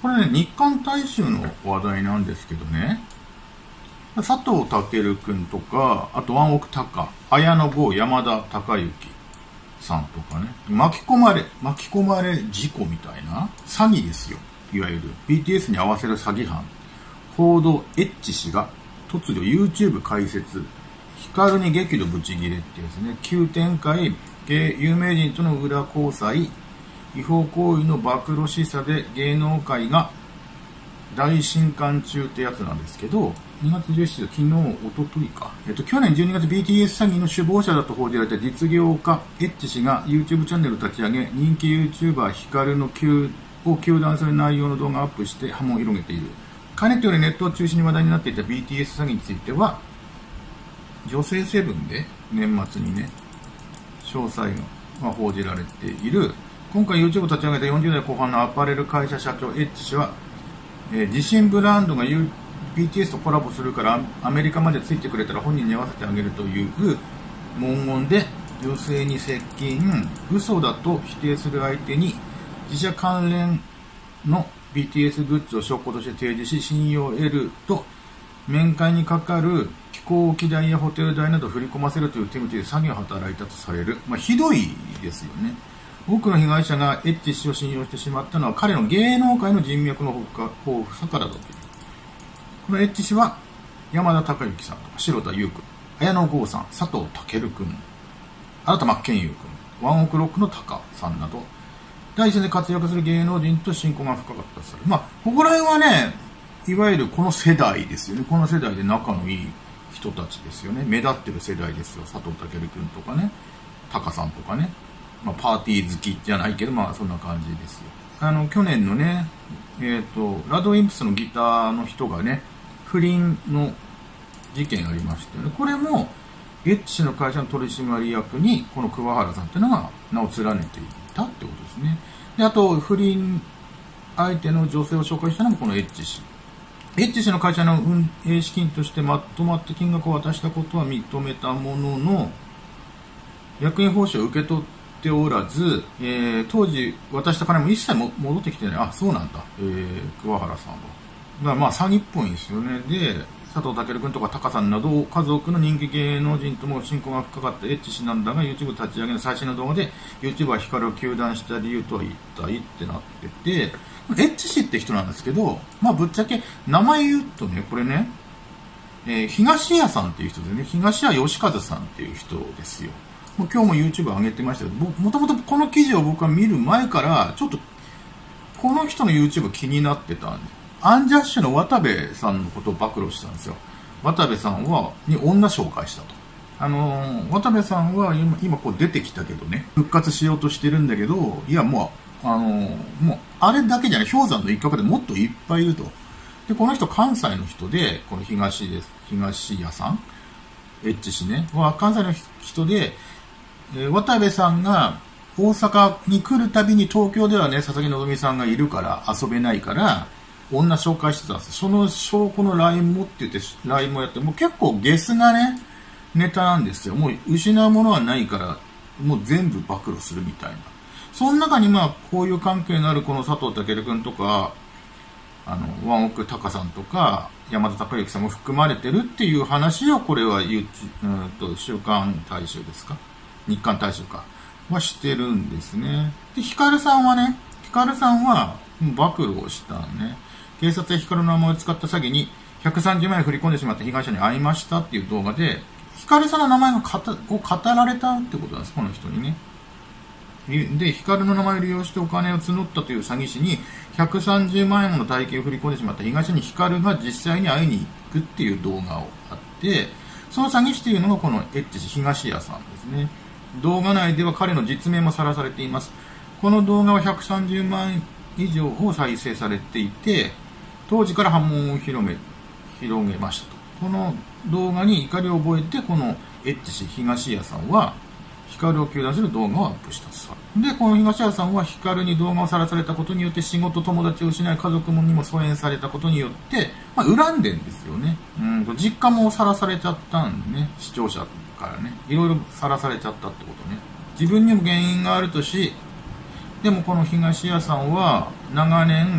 これね、日韓大衆の話題なんですけどね、佐藤健くんとか、あとワンオクタカ、綾野剛、山田孝之さんとかね、巻き込まれ事故みたいな詐欺ですよ。いわゆる BTS に合わせる詐欺犯。報道エッチ氏が突如 YouTube 開設。ヒカルに激怒ブチギレってやつね。急展開、有名人との裏交際、違法行為の暴露示唆で芸能界が大震撼中ってやつなんですけど、2月17日、昨日、おとといか。去年12月 BTS 詐欺の首謀者だと報じられた実業家エッチ氏が YouTube チャンネルを立ち上げ、人気 YouTuber ヒカルのを糾弾する内容の動画をアップして波紋を広げている。かねてよりネットを中心に話題になっていた BTS 詐欺については、女性セブンで年末にね、詳細が報じられている。今回 YouTube を立ち上げた40代後半のアパレル会社社長エッチ氏は、自身ブランドが BTS とコラボするからアメリカまでついてくれたら本人に合わせてあげるという文言で女性に接近、嘘だと否定する相手に自社関連の BTS グッズを証拠として提示し信用を得ると面会にかかる飛行機代やホテル代などを振り込ませるという手口で詐欺を働いたとされる。ひどいですよね。多くの被害者がエッチ氏を信用してしまったのは彼の芸能界の人脈の豊富さからだという。このエッチ氏は山田孝之さんとか白田優君、綾野剛さん、佐藤健君、新田真剣佑君、ワンオクロックのタカさんなど第一線で活躍する芸能人と親交が深かったとされる。ここら辺はね、いわゆるこの世代ですよね。この世代で仲のいい人たちですよね。目立ってる世代ですよ。佐藤健君とかね、タカさんとかね。パーティー好きじゃないけど、そんな感じですよ。去年のね、ラドウィンプスのギターの人がね、不倫の事件ありましたよね。これも、エッチ氏の会社の取締役に、この桑原さんっていうのが名を連ねていたってことですね。で、あと、不倫相手の女性を紹介したのもこのエッチ氏。エッチ氏の会社の運営資金としてまとまった金額を渡したことは認めたものの、役員報酬を受け取っておらず、当時渡した金も一切戻ってきてない。あ、そうなんだ。桑原さんは。だから詐欺っぽいんですよね。で、佐藤健君とかタカさんなど家族の人気芸能人とも親交が深かったエッチ氏なんだが YouTube 立ち上げの最新の動画で YouTuber ヒカルを糾弾した理由とは一体ってなってて、エッチ氏って人なんですけど、ぶっちゃけ名前言うとね、これね、東谷さんっていう人でね、東谷義和さんっていう人ですよ。今日も YouTube 上げてましたけど、もともとこの記事を僕は見る前からちょっとこの人の YouTube 気になってたんです。アンジャッシュの渡部さんのことを暴露したんですよ。渡部さんに女紹介したと。渡部さんは今こう出てきたけどね、復活しようとしてるんだけど、いやもうあれだけじゃない、氷山の一角でもっといっぱいいると。で、この人関西の人で、この東谷さん、エッチ氏ね、関西の人で、渡部さんが大阪に来るたびに東京ではね、佐々木希さんがいるから遊べないから、女紹介してたんです。その証拠の LINE もって言って、LINE もやって、もう結構ゲスなね、ネタなんですよ。もう失うものはないから、もう全部暴露するみたいな。その中にこういう関係のあるこの佐藤健君とか、ワンオクタカさんとか、山田孝之さんも含まれてるっていう話を、これは週刊大衆ですか？日刊大衆か。はしてるんですね。で、ヒカルさんは暴露をしたね。警察やヒカルの名前を使った詐欺に130万円振り込んでしまった被害者に会いましたっていう動画で、ヒカルさんの名前を語られたってことなんです、この人にね。で、ヒカルの名前を利用してお金を募ったという詐欺師に130万円もの大金を振り込んでしまった被害者にヒカルが実際に会いに行くっていう動画をあって、その詐欺師というのがこのエッチ氏、東谷さんですね。動画内では彼の実名もさらされています。この動画は130万円以上を再生されていて、当時から波紋を広げましたと。この動画に怒りを覚えて、このエッチ氏、東谷さんは、ヒカルを糾弾する動画をアップしたとさ。で、この東谷さんはヒカルに動画をさらされたことによって仕事、友達を失い、家族にも疎遠されたことによって、恨んでんですよね。実家もさらされちゃったんでね、視聴者からね、いろいろさらされちゃったってことね。自分にも原因があるとし、でもこの東谷さんは長年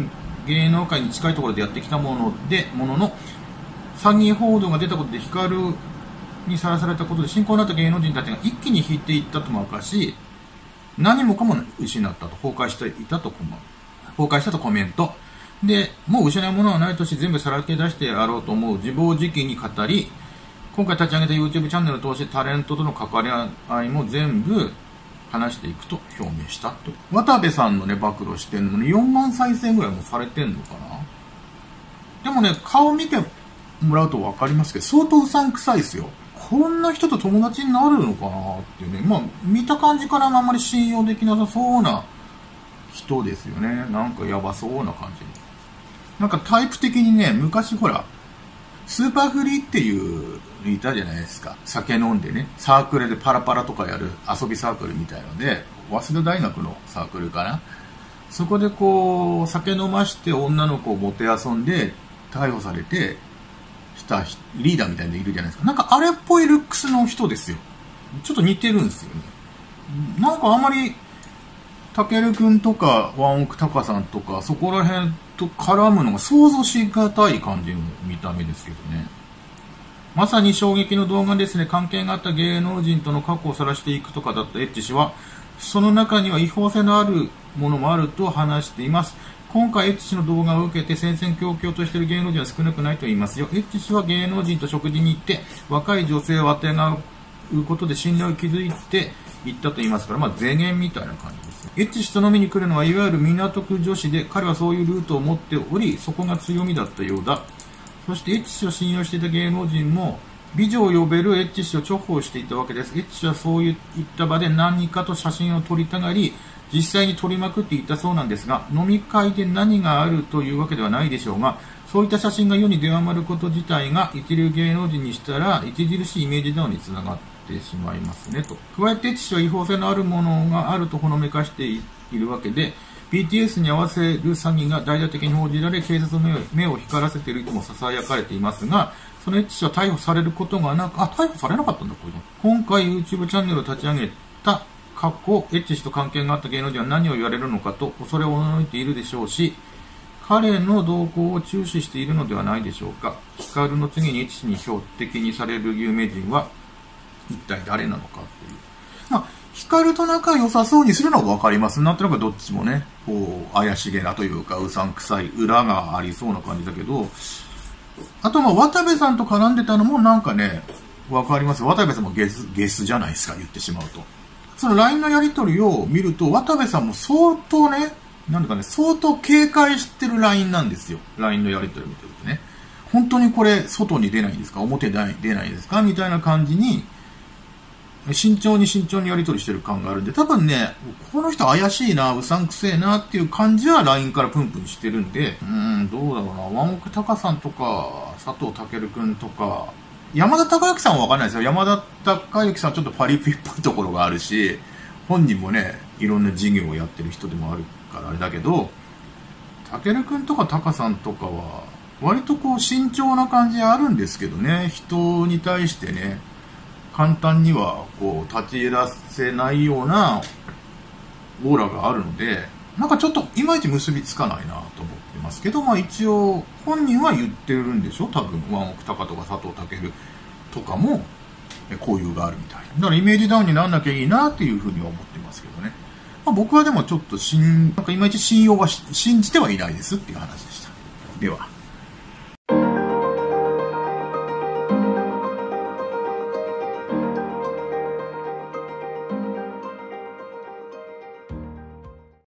芸能界に近いところでやってきたものの、詐欺報道が出たことで光にさらされたことで親交のあった芸能人たちが一気に引いていったとも明かし、何もかも失ったと、崩壊したとコメント。で、もう失うものはないとし全部さらけ出してやろうと思う自暴自棄に語り、今回立ち上げた YouTube チャンネルを通してタレントとの関わり合いも全部話していくと表明したと。渡部さんのね、暴露してんのに4万再生ぐらいもされてんのかな。でもね、顔見てもらうと分かりますけど、相当うさんくさいですよ。こんな人と友達になるのかなっていうね。まあ、見た感じからあんまり信用できなさそうな人ですよね。なんかやばそうな感じ。なんかタイプ的にね、昔ほら、スーパーフリーっていういたじゃないですか。酒飲んでね、サークルでパラパラとかやる遊びサークルみたいので、早稲田大学のサークルかな。そこでこう、酒飲まして女の子をもてあそんで逮捕されて、したリーダーみたいなのいるじゃないですか。なんかあれっぽいルックスの人ですよ。ちょっと似てるんですよね。なんかあんまり、たけるくんとか、ワンオクタカさんとか、そこら辺と絡むのが想像しがたい感じの見た目ですけどね。まさに衝撃の動画ですね。関係があった芸能人との過去を晒していくとかだったエッチ氏は、その中には違法性のあるものもあると話しています。今回エッチ氏の動画を受けて戦々恐々としている芸能人は少なくないと言いますよ。エッチ氏は芸能人と食事に行って若い女性をあてがうことで信頼を築いていったと言いますから、まあ前言みたいな感じです。エッチ氏と飲みに来るのはいわゆる港区女子で、彼はそういうルートを持っており、そこが強みだったようだ。そしてエッチ氏を信用していた芸能人も美女を呼べるエッチ氏を重宝していたわけです。エッチ氏はそういった場で何かと写真を撮りたがり、実際に撮りまくっていたそうなんですが、飲み会で何があるというわけではないでしょうが、そういった写真が世に出回ること自体が一流芸能人にしたら著しいイメージダウンにつながってしまいますねと。加えてエッチ氏は違法性のあるものがあるとほのめかしているわけで、BTS に合わせる詐欺が大々的に報じられ、警察の目を光らせているとも囁かれていますが、そのエッチ氏は逮捕されることがなく、逮捕されなかったんだ、これ。今回 YouTube チャンネルを立ち上げた過去、エッチ氏と関係があった芸能人は何を言われるのかと恐れをおののいているでしょうし、彼の動向を注視しているのではないでしょうか。ヒカルの次にエッチ氏に標的にされる有名人は一体誰なのかっていう。まあ、ヒカルと仲良さそうにするのはわかります。なんとなくどっちもね、こう、怪しげなというか、うさんくさい裏がありそうな感じだけど、あと渡部さんと絡んでたのもなんかね、わかります。渡部さんもゲスじゃないですか、言ってしまうと。その LINE のやり取りを見ると、渡部さんも相当ね、なんだかね、相当警戒してる LINE なんですよ。LINE のやり取りを見てるとね。本当にこれ、外に出ないんですか？表に出ないですか？みたいな感じに、慎重にやり取りしてる感があるんで、多分ね、この人怪しいな、うさんくせえなっていう感じは LINE からプンプンしてるんで、どうだろうな、ワンオクタカさんとか、佐藤健くんとか、山田孝之さんはわかんないですよ。山田孝之さんはちょっとパリピっぽいところがあるし、本人もね、いろんな事業をやってる人でもあるからあれだけど、健くんとかタカさんとかは、割とこう慎重な感じあるんですけどね、人に対してね、簡単にはこう立ち入らせないようなオーラがあるので、なんかちょっといまいち結びつかないなと思ってますけど、まあ一応本人は言ってるんでしょ、多分ワンオクタカとか佐藤健とかも交友があるみたいな。だからイメージダウンにならなきゃいいなっていうふうには思ってますけどね。まあ、僕はでもちょっとなんかいまいち信じてはいないですっていう話でした。では。